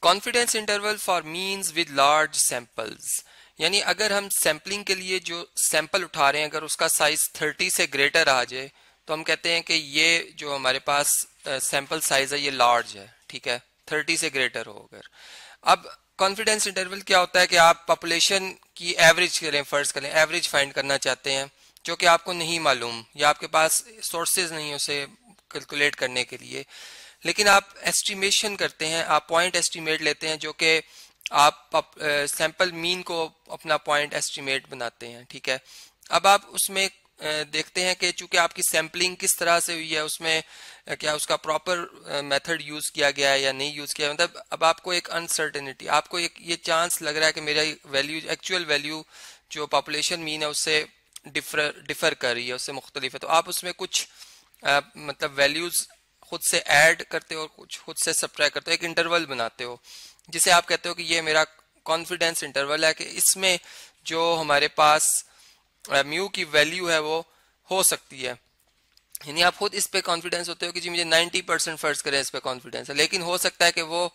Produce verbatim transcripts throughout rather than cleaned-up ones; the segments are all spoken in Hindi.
Confidence interval for means with large samples, यानी अगर हम सैम्पलिंग के लिए जो सैंपल उठा रहे हैं अगर उसका साइज थर्टी से ग्रेटर आ जाए तो हम कहते हैं कि ये जो हमारे पास सैंपल साइज है ये लार्ज है, ठीक है, थर्टी से ग्रेटर हो अगर। अब कॉन्फिडेंस इंटरवल क्या होता है कि आप पॉपुलेशन की एवरेज करें, फर्ज करें एवरेज फाइंड करना चाहते हैं जो कि आपको नहीं मालूम या आपके पास सोर्सेज नहीं है उसे कैलकुलेट करने के लिए, लेकिन आप एस्टिमेशन करते हैं, आप पॉइंट एस्टिमेट लेते हैं जो कि आप सैंपल मीन को अपना पॉइंट एस्टिमेट बनाते हैं, ठीक है। अब आप उसमें देखते हैं कि चूंकि आपकी सैम्पलिंग किस तरह से हुई है उसमें क्या उसका प्रॉपर मेथड यूज किया गया है या नहीं यूज किया, मतलब अब आपको एक अनसर्टेनिटी, आपको एक ये चांस लग रहा है कि मेरा वैल्यू एक्चुअल वैल्यू जो पॉपुलेशन मीन है उससे डिफर डिफर कर रही है, उससे मुख्तलिफ है, तो आप उसमें कुछ आ, मतलब वैल्यूज खुद से ऐड करते हो और कुछ खुद से सब्ट्रैक्ट करते हो, एक इंटरवल बनाते हो जिसे आप कहते हो कि ये मेरा कॉन्फिडेंस इंटरवल है कि इसमें जो हमारे पास म्यू की वैल्यू है वो हो सकती है, यानी आप खुद इस पे कॉन्फिडेंस होते हो कि जी मुझे नाइन्टी परसेंट फर्ज करें इस पे कॉन्फिडेंस है, लेकिन हो सकता है कि वो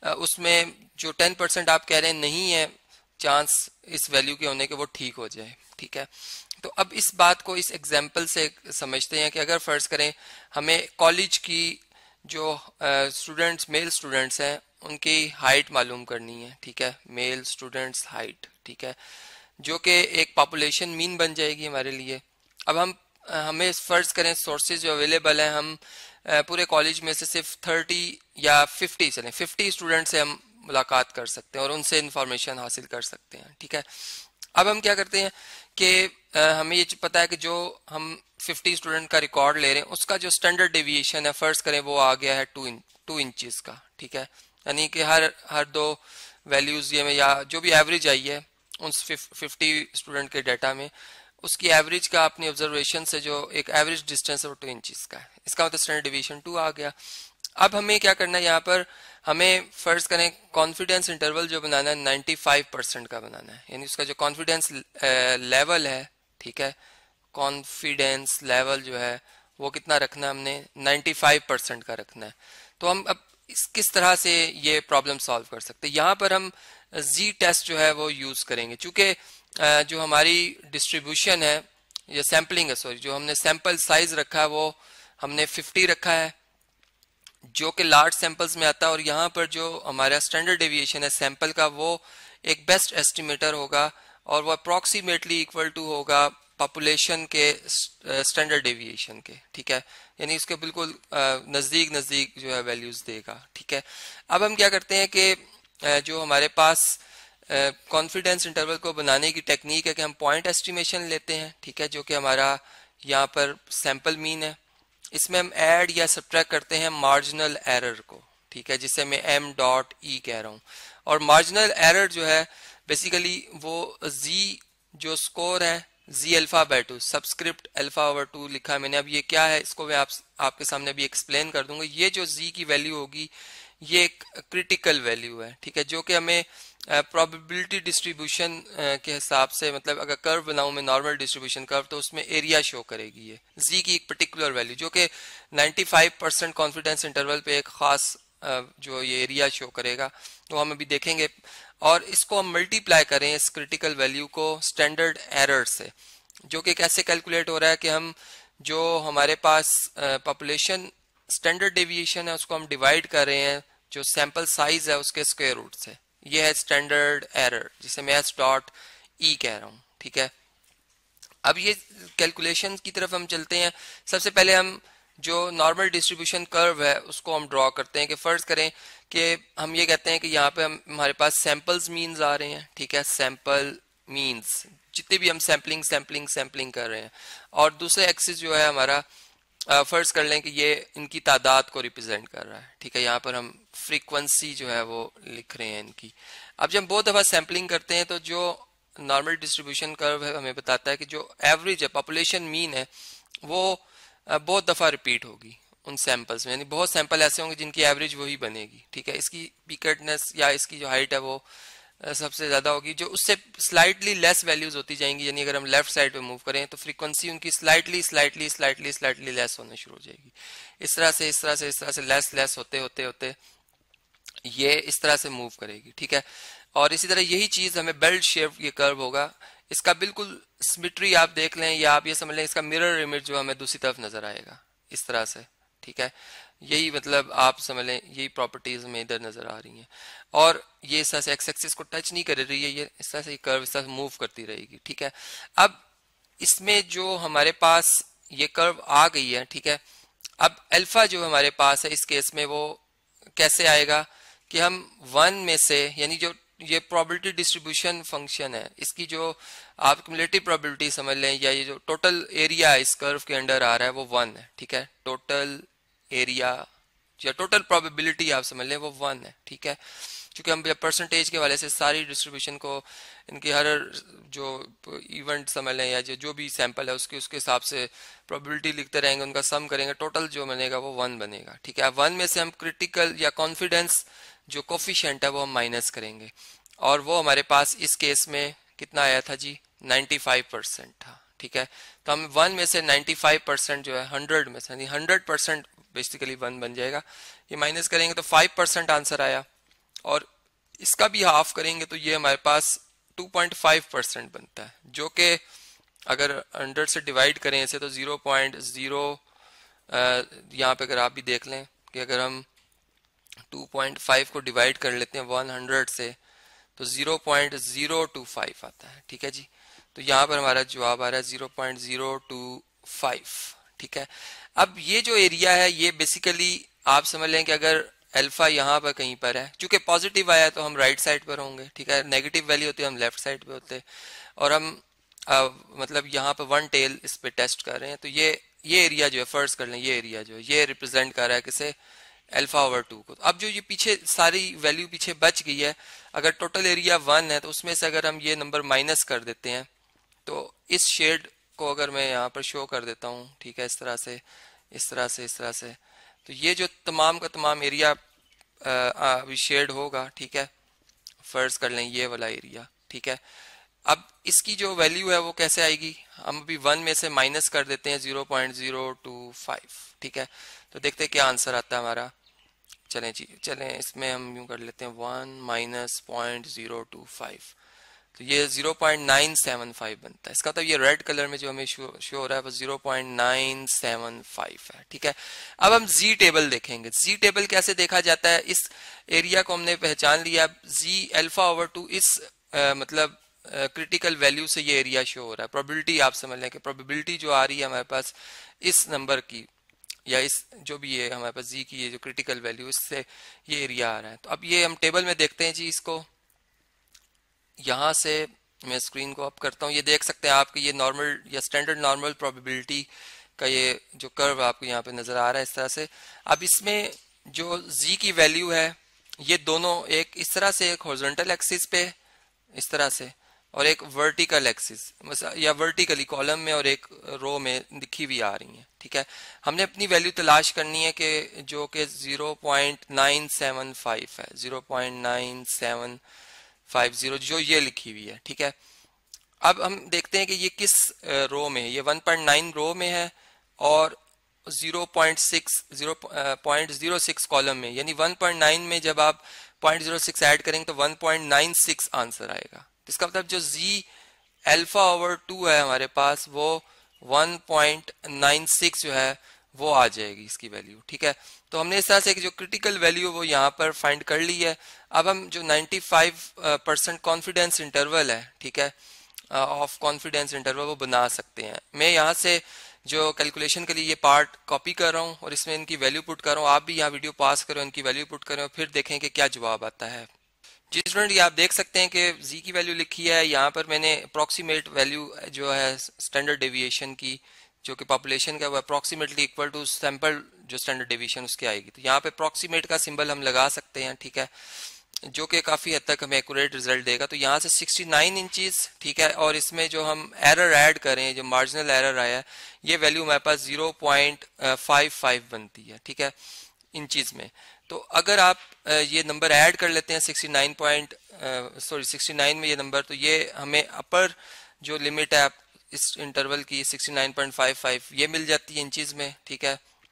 उसमें जो टेन परसेंट आप कह रहे हैं नहीं है चांस इस वैल्यू के होने के वो ठीक हो जाए, ठीक है। तो अब इस बात को इस एग्जाम्पल से समझते हैं कि अगर फर्ज करें हमें कॉलेज की जो स्टूडेंट्स मेल स्टूडेंट्स हैं उनकी हाइट मालूम करनी है, ठीक है, मेल स्टूडेंट्स हाइट, ठीक है, जो कि एक पॉपुलेशन मीन बन जाएगी हमारे लिए। अब हम हमें फर्ज करें सोर्सेज जो अवेलेबल हैं हम पूरे कॉलेज में से सिर्फ थर्टी या फिफ्टी चलें फिफ्टी स्टूडेंट से हम मुलाकात कर सकते हैं और उनसे इंफॉर्मेशन हासिल कर सकते हैं, ठीक है। अब हम क्या करते हैं कि हमें ये पता है कि जो हम फिफ्टी स्टूडेंट का रिकॉर्ड ले रहे हैं उसका जो स्टैंडर्ड डेविएशन है फर्ज करें वो आ गया है टू इन टू इंचेस का, ठीक है, यानी कि हर हर दो वैल्यूज ये में या जो भी एवरेज आई है उन फिफ्टी स्टूडेंट के डाटा में उसकी एवरेज का अपनी ऑब्जर्वेशन से जो एक एवरेज डिस्टेंस है वो टू इंचेस का है, इसका मतलब स्टैंडर्ड डेविएशन टू आ गया। अब हमें क्या करना है यहाँ पर हमें फर्ज करें कॉन्फिडेंस इंटरवल जो बनाना है नाइन्टी फाइव परसेंट का बनाना है, यानी उसका जो कॉन्फिडेंस लेवल है, ठीक है, कॉन्फिडेंस लेवल जो है वो कितना रखना है हमने नाइन्टी फाइव परसेंट का रखना है। तो हम अब इस किस तरह से ये प्रॉब्लम सॉल्व कर सकते हैं, यहाँ पर हम जी टेस्ट जो है वो यूज करेंगे, चूंकि जो हमारी डिस्ट्रीब्यूशन है या सैम्पलिंग है सॉरी जो हमने सैंपल साइज रखा है वो हमने फिफ्टी रखा है जो कि लार्ज सैंपल्स में आता है, और यहाँ पर जो हमारा स्टैंडर्ड डेविएशन है सैंपल का वो एक बेस्ट एस्टिमेटर होगा और वो अप्रॉक्सीमेटली इक्वल टू होगा पॉपुलेशन के स्टैंडर्ड डेविएशन के, ठीक है, यानी उसके बिल्कुल नज़दीक नज़दीक जो है वैल्यूज देगा, ठीक है। अब हम क्या करते हैं कि जो हमारे पास कॉन्फिडेंस इंटरवल को बनाने की टेक्निक है कि हम पॉइंट एस्टिमेशन लेते हैं, ठीक है, जो कि हमारा यहाँ पर सैंपल मीन है, इसमें हम ऐड या सब्ट्रैक्ट करते हैं मार्जिनल एरर को, ठीक है, जिसे मैं एम डॉट ई कह रहा हूँ, और मार्जिनल एरर जो है बेसिकली वो जी जो स्कोर है Z alpha by two subscript alpha over two लिखा है मैंने, अब ये क्या है इसको मैं आप, आपके सामने भी एक्सप्लेन कर दूंगा। ये जो जी की वैल्यू होगी ये एक क्रिटिकल वैल्यू है, ठीक है, जो कि हमें प्रोबेबिलिटी डिस्ट्रीब्यूशन के हिसाब से, मतलब अगर कर्व बनाऊं मैं नॉर्मल डिस्ट्रीब्यूशन कर्व तो उसमें एरिया शो करेगी ये जी की एक पर्टिकुलर वैल्यू जो कि ninety five percent confidence interval पे एक खास जो ये एरिया शो करेगा वो हम अभी देखेंगे, और इसको हम मल्टीप्लाई करें इस क्रिटिकल वैल्यू को स्टैंडर्ड एरर से, जो कि कैसे कैलकुलेट हो रहा है कि हम जो हमारे पास पॉपुलेशन स्टैंडर्ड डेविएशन है उसको हम डिवाइड कर रहे हैं जो सैंपल साइज है उसके स्क्वायर रूट से, ये है स्टैंडर्ड एरर जिसे मैं एस डॉट ई कह रहा हूँ, ठीक है। अब ये कैलकुलेशन की तरफ हम चलते हैं। सबसे पहले हम जो नॉर्मल डिस्ट्रीब्यूशन कर्व है उसको हम ड्रॉ करते हैं कि फर्ज करें कि हम ये कहते हैं कि यहाँ पे हम हमारे पास सैंपल्स मीन्स आ रहे हैं, ठीक है, सैंपल मीन्स जितने भी हम सैम्पलिंग सैम्पलिंग सैम्पलिंग कर रहे हैं, और दूसरे एक्सिस जो है हमारा फर्ज कर लें कि ये इनकी तादाद को रिप्रेजेंट कर रहा है, ठीक है, यहाँ पर हम फ्रीक्वेंसी जो है वो लिख रहे हैं इनकी। अब जब बहुत दफा सैम्पलिंग करते हैं तो जो नॉर्मल डिस्ट्रीब्यूशन कर्व है हमें बताता है कि जो एवरेज है पॉपुलेशन मीन है वो बहुत दफा रिपीट होगी उन सैंपल्स में, यानी बहुत सैंपल ऐसे होंगे जिनकी एवरेज वही बनेगी, ठीक है। इसकी पीकेटनेस या इसकी जो हाइट है वो सबसे ज्यादा होगी, जो उससे स्लाइटली लेस वैल्यूज होती जाएंगी, यानी अगर हम लेफ्ट साइड पे मूव करें तो फ्रीक्वेंसी उनकी slightly slightly slightly slightly less होने शुरू हो जाएगी, इस तरह से इस तरह से इस तरह से लेस लेस होते होते होते ये इस तरह से मूव करेगी, ठीक है। और इसी तरह यही चीज हमें बेल्ट शेप ये कर्व होगा, इसका बिल्कुल सिमेट्री आप देख लें या आप ये समझ लें इसका मिरर इमेज जो हमें दूसरी तरफ नजर आएगा इस तरह से, ठीक है। यही मतलब आप समझ लें यही प्रॉपर्टीज में इधर नजर आ रही हैं। और ये इस तरह से एक्स एक्सिस को टच नहीं कर रही है, ये इस तरह से कर्व इस तरह से मूव करती रहेगी, ठीक है। अब इसमें जो हमारे पास ये कर्व आ गई है, ठीक है। अब अल्फा जो हमारे पास है इस केस में वो कैसे आएगा कि हम वन में से, यानी जो ये प्रोबेबिलिटी डिस्ट्रीब्यूशन फंक्शन है इसकी जो आप क्युमुलेटिव प्रोबेबिलिटी समझ लें या ये जो टोटल एरिया इस कर्व के अंडर आ रहा है वो वन है, ठीक है। टोटल एरिया या टोटल प्रोबेबिलिटी आप समझ लें वो वन है, ठीक है। क्योंकि हम परसेंटेज के वाले से सारी डिस्ट्रीब्यूशन को इनकी हर जो इवेंट समझ लें या जो जो भी सैंपल है उसके उसके हिसाब से प्रोबेबिलिटी लिखते रहेंगे, उनका सम करेंगे, टोटल जो बनेगा वो वन बनेगा, ठीक है। वन में से हम क्रिटिकल या कॉन्फिडेंस जो कोफिशिएंट है वो हम माइनस करेंगे, और वो हमारे पास इस केस में कितना आया था जी, नाइन्टी फाइव परसेंट था, ठीक है। तो हम वन में से नाइन्टी फाइव परसेंट जो है हंड्रेड में से, हंड्रेड परसेंट बेसिकली वन बन जाएगा, ये माइनस करेंगे तो फाइव परसेंट आंसर आया, और इसका भी हाफ करेंगे तो ये हमारे पास टू पॉइंट फाइव परसेंट बनता है, जो कि अगर हंड्रेड से डिवाइड करें इसे तो ज़ीरो पॉइंट ज़ीरो, यहाँ पे अगर आप भी देख लें कि अगर हम टू पॉइंट फाइव को डिवाइड कर लेते हैं हंड्रेड से तो zero point zero two five आता है, ठीक है जी। तो यहाँ पर हमारा जवाब आ रहा है zero point zero two five, ठीक है। अब ये जो एरिया है ये बेसिकली आप समझ लें कि अगर अल्फा यहाँ पर कहीं पर है, चूंकि पॉजिटिव आया तो हम राइट साइड पर होंगे, ठीक है। नेगेटिव वैल्यू होती है हम लेफ्ट साइड पे होते, और हम आ, मतलब यहाँ पे वन टेल इस पे टेस्ट कर रहे हैं, तो ये ये एरिया जो है फर्ज कर लें ये एरिया जो है ये रिप्रेजेंट कर रहा है किसे, अल्फा ओवर टू को। अब जो ये पीछे सारी वैल्यू पीछे बच गई है, अगर टोटल एरिया वन है तो उसमें से अगर हम ये नंबर माइनस कर देते हैं तो इस शेड को अगर मैं यहाँ पर शो कर देता हूँ, ठीक है, इस तरह से इस तरह से इस तरह से, तो ये जो तमाम का तमाम एरिया अभी शेड होगा, ठीक है, फर्ज कर लें ये वाला एरिया, ठीक है। अब इसकी जो वैल्यू है वो कैसे आएगी, हम अभी वन में से माइनस कर देते हैं zero point zero two five, ठीक है। तो देखते हैं क्या आंसर आता है हमारा। चलें जी, चलें इसमें हम यूं कर लेते हैं one minus point zero two five, तो ये zero point nine seven five बनता है। इसका तो ये रेड कलर में जो हमें शो शो हो रहा है वो zero point nine seven five है, ठीक है। अब हम जी टेबल देखेंगे। जी टेबल कैसे देखा जाता है, इस एरिया को हमने पहचान लिया, जी अल्फा ओवर टू इस आ, मतलब क्रिटिकल uh, वैल्यू से ये एरिया शो हो रहा है। प्रोबेबिलिटी आप समझ लें कि प्रोबेबिलिटी जो आ रही है हमारे पास इस नंबर की या इस जो भी है हमारे पास जी की ये जो क्रिटिकल वैल्यू इससे ये एरिया आ रहा है। तो अब ये हम टेबल में देखते हैं जी, इसको यहाँ से मैं स्क्रीन को अप करता हूँ, ये देख सकते हैं आपके ये नॉर्मल या स्टैंडर्ड नॉर्मल प्रोबेबिलिटी का ये जो कर्व आपको यहाँ पे नजर आ रहा है इस तरह से। अब इसमें जो जी की वैल्यू है ये दोनों एक इस तरह से, एक हॉरिजॉन्टल एक्सिस पे इस तरह से और एक वर्टिकल एक्सिस या वर्टिकली कॉलम में और एक रो में दिखी हुई आ रही है, ठीक है। हमने अपनी वैल्यू तलाश करनी है कि जो कि zero point nine seven five है, zero point nine seven five zero जो ये लिखी हुई है, ठीक है। अब हम देखते हैं कि ये किस रो में है, ये वन पॉइंट नाइन रो में है और zero point six zero point zero six column में, यानी वन पॉइंट नाइन में जब आप पॉइंट ज़ीरो सिक्स ऐड करेंगे तो one point nine six answer आएगा। इसका मतलब जो जी अल्फा ओवर टू है हमारे पास वो वन पॉइंट नाइन सिक्स जो है वो आ जाएगी इसकी वैल्यू, ठीक है। तो हमने इस तरह से जो क्रिटिकल वैल्यू वो यहाँ पर फाइंड कर ली है। अब हम जो ninety five percent confidence interval है, ठीक है, ऑफ कॉन्फिडेंस इंटरवल वो बना सकते हैं। मैं यहाँ से जो कैलकुलेशन के लिए ये पार्ट कॉपी कर रहा हूँ और इसमें इनकी वैल्यू पुट कर रहा हूँ, आप भी यहाँ वीडियो पास करो, इनकी वैल्यू पुट करें और फिर देखें कि क्या जवाब आता है। जी स्टूडेंट, ये आप देख सकते हैं कि जी की वैल्यू लिखी है, यहाँ पर मैंने अप्रॉक्सीमेट वैल्यू जो है स्टैंडर्ड डेविएशन की जो कि पॉपुलेशन का वो अप्रॉक्सीमेटली इक्वल टू सैंपल जो स्टैंडर्ड डेविएशन उसकी आएगी। तो यहाँ पे अप्रॉक्सीमेट का सिंबल हम लगा सकते हैं, ठीक है, जो कि काफ़ी हद तक हमें एक्यूरेट रिजल्ट देगा। तो यहाँ से सिक्सटी नाइन इंचज़, ठीक है, और इसमें जो हम एरर ऐड करें, जो मार्जिनल एरर आया है, ये वैल्यू हमारे पास ज़ीरो पॉइंट फाइव फाइव बनती है, ठीक है, इंचज़ में। तो अगर आप ये नंबर ऐड कर लेते हैं sixty nine point sorry sixty nine में ये नंबर, तो ये हमें अपर जो लिमिट है इस इंटरवल की sixty nine point five five ये मिल जाती है इंचज़ में, ठीक है।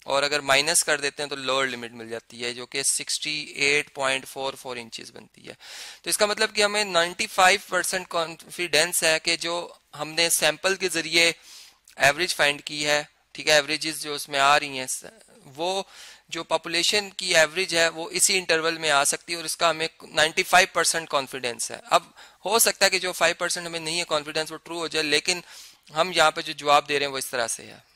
और अगर माइनस कर देते हैं तो लोअर लिमिट मिल जाती है जो कि sixty eight point four four inches बनती है। तो इसका मतलब कि हमें नाइन्टी फाइव परसेंट कॉन्फिडेंस है कि जो हमने सैंपल के जरिए एवरेज फाइंड की है, ठीक है, एवरेजेस जो उसमें आ रही हैं वो जो पॉपुलेशन की एवरेज है वो इसी इंटरवल में आ सकती है और इसका हमें नाइन्टी फाइव परसेंट कॉन्फिडेंस है। अब हो सकता है कि जो फाइव परसेंट हमें नहीं है कॉन्फिडेंस वो ट्रू हो जाए, लेकिन हम यहाँ पे जो जवाब दे रहे हैं वो इस तरह से है।